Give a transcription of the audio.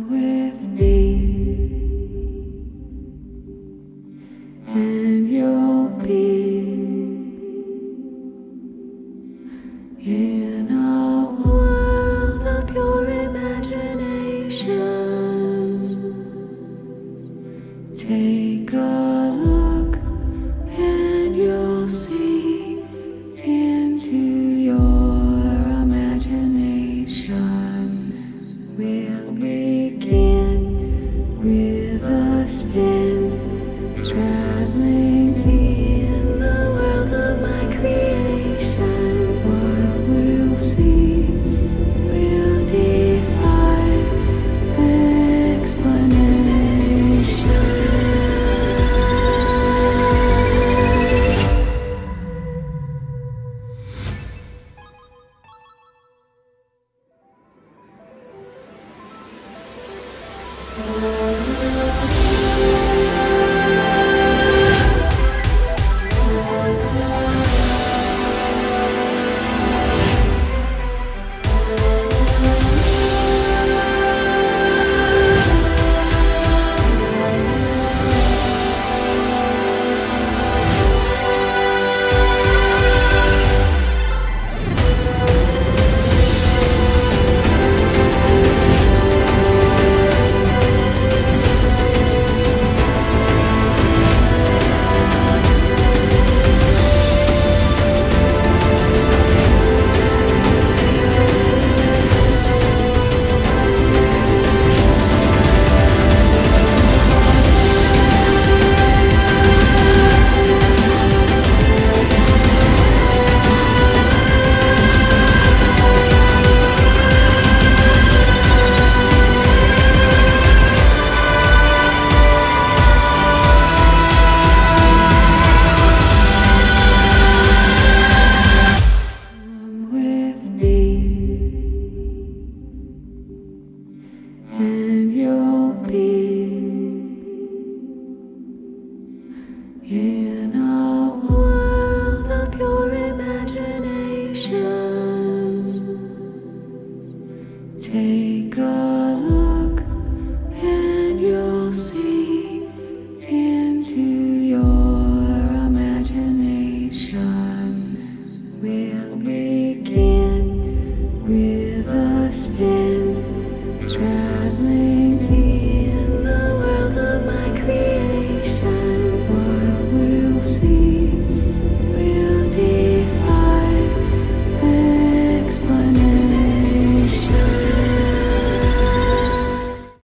with me, and you'll be in a world of pure imagination. Take a look and you'll see into your imagination. We'll begin with a spin, traveling in the world of my creation. What we'll see will defy explanation. And you'll be in a world of pure imagination. Take a look and you'll see into your imagination. We'll begin with a spin, traveling